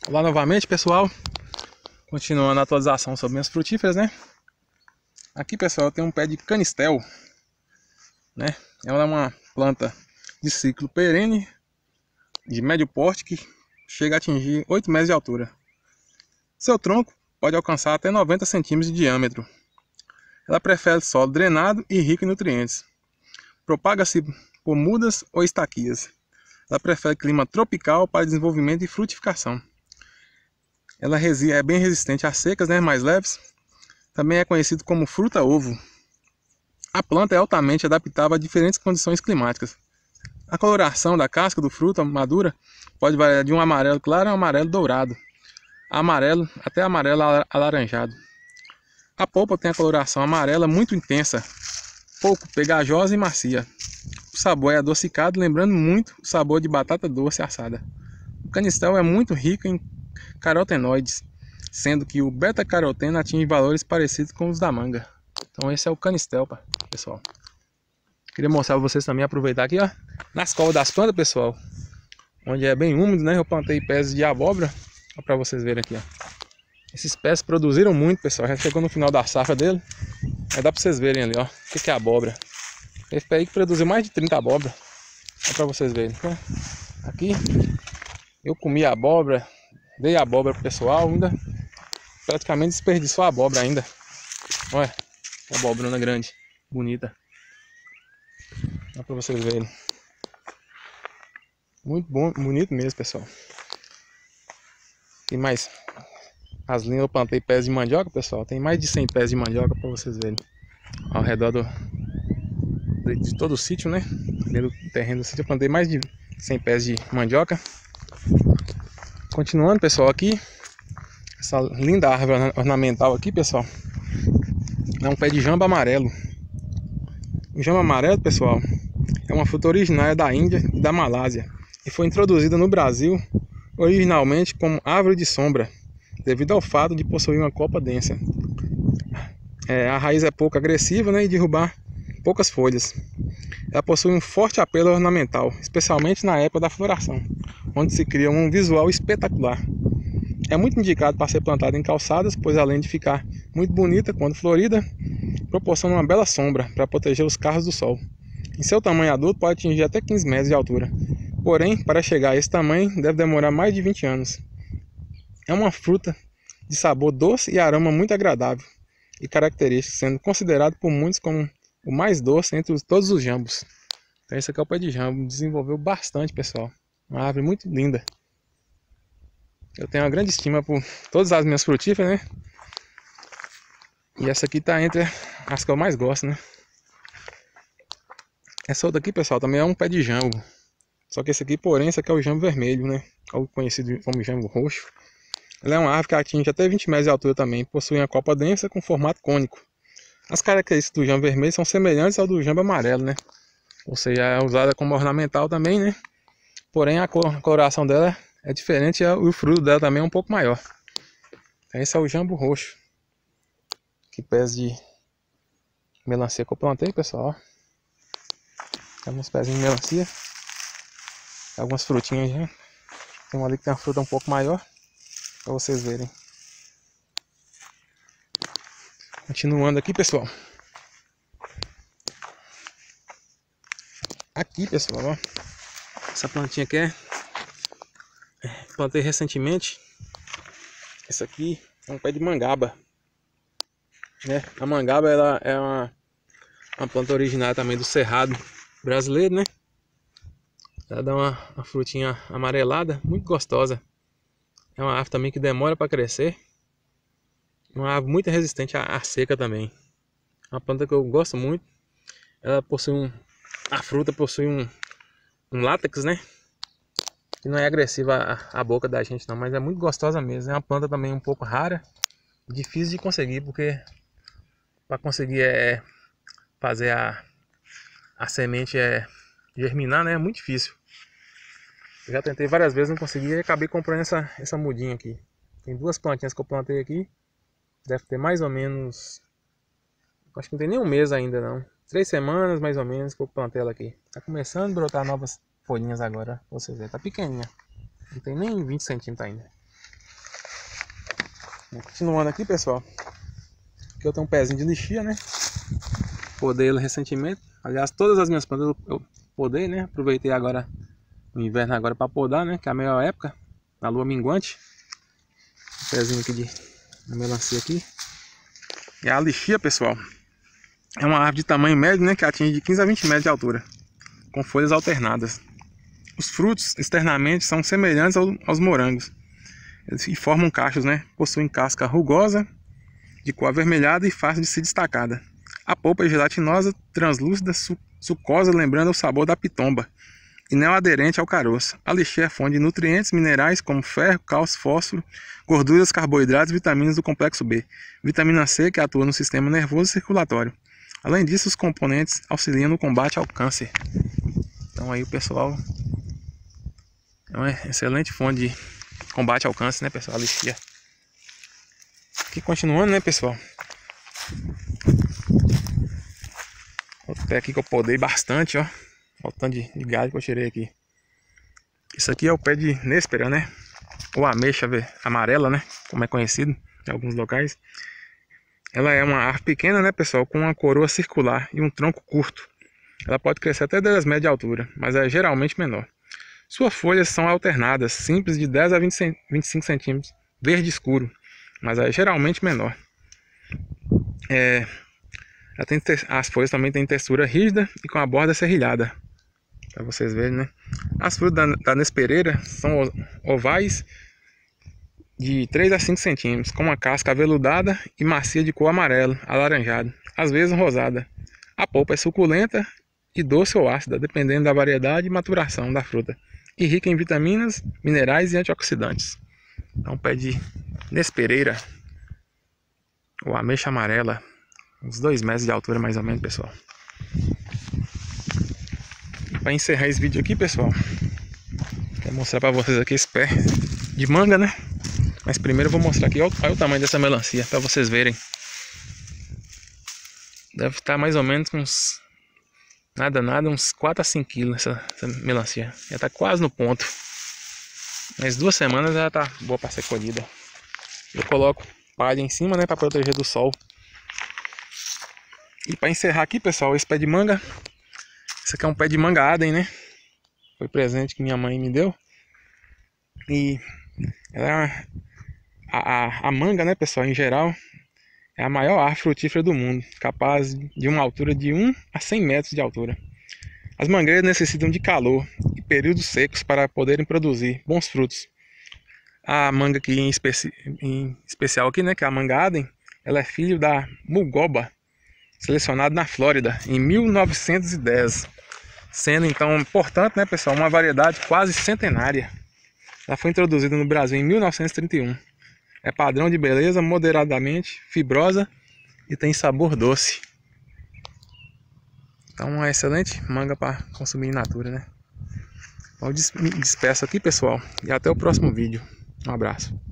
Olá novamente, pessoal. Continuando a atualização sobre minhas frutíferas, né? Aqui, pessoal, eu tenho um pé de canistel, né? Ela é uma planta de ciclo perene, de médio porte, que chega a atingir 8 metros de altura. Seu tronco pode alcançar até 90 centímetros de diâmetro. Ela prefere solo drenado e rico em nutrientes. Propaga-se por mudas ou estaquias. Ela prefere clima tropical para desenvolvimento e frutificação. Ela é bem resistente às secas, né, mais leves. Também é conhecido como fruta-ovo. A planta é altamente adaptável a diferentes condições climáticas. A coloração da casca do fruto madura pode variar de um amarelo claro a um amarelo dourado, amarelo até amarelo alaranjado. A polpa tem a coloração amarela muito intensa, pouco pegajosa e macia. O sabor é adocicado, lembrando muito o sabor de batata doce assada. O canistel é muito rico em carotenoides, sendo que o beta-caroteno atinge valores parecidos com os da manga. Então esse é o canistel, pessoal. Queria mostrar para vocês também, aproveitar aqui, ó, nas covas das plantas, pessoal, onde é bem úmido, né? Eu plantei pés de abóbora, para vocês verem aqui, ó. Esses pés produziram muito, pessoal. Já chegou no final da safra dele. Aí dá para vocês verem ali, ó, o que é abóbora. Esse pé aí que produziu mais de 30 abóbora. É para vocês verem. Aqui eu comi a abóbora, dei a abóbora pro pessoal, ainda praticamente desperdiçou a abóbora ainda. Olha, que abóbora grande, bonita. Dá para vocês verem. Muito bom, bonito mesmo, pessoal. Tem mais as linhas, eu plantei pés de mandioca, pessoal. Tem mais de 100 pés de mandioca para vocês verem ao redor de todo o sítio, né? Dentro do terreno do sítio eu plantei mais de 100 pés de mandioca. Continuando, pessoal, aqui essa linda árvore ornamental aqui, pessoal, é um pé de jambo amarelo. O jambo amarelo, pessoal, é uma fruta originária da Índia e da Malásia e foi introduzida no Brasil originalmente como árvore de sombra, devido ao fato de possuir uma copa densa. A raiz é pouco agressiva, né, e derrubar poucas folhas. Ela possui um forte apelo ornamental, especialmente na época da floração, onde se cria um visual espetacular. É muito indicado para ser plantada em calçadas, pois além de ficar muito bonita quando florida, proporciona uma bela sombra para proteger os carros do sol. Em seu tamanho adulto pode atingir até 15 metros de altura. Porém, para chegar a esse tamanho deve demorar mais de 20 anos. É uma fruta de sabor doce e aroma muito agradável e característico, sendo considerado por muitos como o mais doce entre todos os jambos. Então esse aqui é o pé de jambo, desenvolveu bastante, pessoal. Uma árvore muito linda. Eu tenho uma grande estima por todas as minhas frutíferas, né? E essa aqui tá entre as que eu mais gosto, né? Essa outra aqui, pessoal, também é um pé de jambo. Só que esse aqui, porém, esse aqui é o jambo vermelho, né? Ou conhecido como jambo roxo. Ela é uma árvore que atinge até 20 metros de altura também. Possui uma copa densa com formato cônico. As características do jambo vermelho são semelhantes ao do jambo amarelo, né? Ou seja, é usada como ornamental também, né? Porém, a coloração dela é diferente e o fruto dela também é um pouco maior. Então, esse é o jambo roxo. Que pés de melancia que eu plantei, pessoal. Tem uns pezinhos de melancia. Algumas frutinhas já. Tem uma ali que tem uma fruta um pouco maior, para vocês verem. Continuando aqui, pessoal. Aqui, pessoal, ó. Essa plantinha aqui plantei recentemente. Essa aqui é um pé de mangaba, né? A mangaba, ela é uma planta originária também do cerrado brasileiro, né? Ela dá uma frutinha amarelada, muito gostosa. É uma árvore também que demora para crescer. Uma árvore muito resistente à seca também. É uma planta que eu gosto muito. Ela possui a fruta possui um látex, né? Que não é agressiva à boca da gente não, mas é muito gostosa mesmo. É uma planta também um pouco rara, difícil de conseguir, porque para conseguir fazer a semente germinar, né, é muito difícil. Eu já tentei várias vezes, não consegui e acabei comprando essa mudinha aqui. Tem duas plantinhas que eu plantei aqui. Deve ter mais ou menos, acho que não tem nem um mês ainda não. 3 semanas mais ou menos que eu plantei ela aqui. Tá começando a brotar novas folhinhas agora, pra vocês verem. Tá pequenininha, não tem nem 20 centímetros ainda. Continuando aqui, pessoal. Aqui eu tenho um pezinho de lixia, né? Podei ele recentemente. Aliás, todas as minhas plantas eu podei, né? Aproveitei agora o inverno agora para podar, né? Que é a melhor época, na lua minguante. Um pezinho aqui de melancia aqui. E a lixia, pessoal, é uma árvore de tamanho médio, né? Que atinge de 15 a 20 metros de altura, com folhas alternadas. Os frutos externamente são semelhantes aos morangos e formam cachos, né? Possuem casca rugosa, de cor avermelhada e fácil de se destacada. A polpa é gelatinosa, translúcida, sucosa, lembrando o sabor da pitomba, e não aderente ao caroço. A lixia é fonte de nutrientes minerais como ferro, cálcio, fósforo, gorduras, carboidratos e vitaminas do complexo B. Vitamina C, que atua no sistema nervoso e circulatório. Além disso, os componentes auxiliam no combate ao câncer. Então aí o pessoal, é uma excelente fonte de combate ao câncer, né, pessoal? A lixia. Aqui continuando, né, pessoal? Outro pé aqui que eu podei bastante, ó. Olha o tanto de galho que eu tirei aqui. Isso aqui é o pé de néspera, né? Ou ameixa amarela, né? Como é conhecido em alguns locais. Ela é uma árvore pequena, né, pessoal? Com uma coroa circular e um tronco curto. Ela pode crescer até 10 metros de altura, mas é geralmente menor. Suas folhas são alternadas, simples, de 10 a 25 centímetros, verde escuro, mas é geralmente menor. As folhas também têm textura rígida e com a borda serrilhada, para vocês verem, né? As frutas da nespereira são ovais de 3 a 5 centímetros, com uma casca aveludada e macia de cor amarelo, alaranjado, às vezes rosada. A polpa é suculenta e doce ou ácida, dependendo da variedade e maturação da fruta, e rica em vitaminas, minerais e antioxidantes. É um pé de nespereira, ou ameixa amarela, uns 2 metros de altura mais ou menos, pessoal. Para encerrar esse vídeo aqui, pessoal, vou mostrar para vocês aqui esse pé de manga, né? Mas primeiro eu vou mostrar aqui, olha o tamanho dessa melancia, para vocês verem. Deve estar mais ou menos com uns, uns 4 a 5 quilos essa melancia. Já está quase no ponto. Mas 2 semanas já está boa para ser colhida. Eu coloco palha em cima, né, para proteger do sol. E para encerrar aqui, pessoal, esse pé de manga. Esse aqui é um pé de manga Adem, né? Foi presente que minha mãe me deu. E ela é a manga, né, pessoal, em geral, é a maior árvore frutífera do mundo, capaz de uma altura de 1 a 100 metros de altura. As mangueiras necessitam de calor e períodos secos para poderem produzir bons frutos. A manga aqui em especial aqui, né, que é a manga Adem, ela é filho da Mugoba, selecionado na Flórida em 1910, sendo então, portanto, né, pessoal, uma variedade quase centenária. Ela foi introduzida no Brasil em 1931. É padrão de beleza, moderadamente fibrosa e tem sabor doce. Então, uma excelente manga para consumir in natura, né? Eu me despeço aqui, pessoal, e até o próximo vídeo. Um abraço.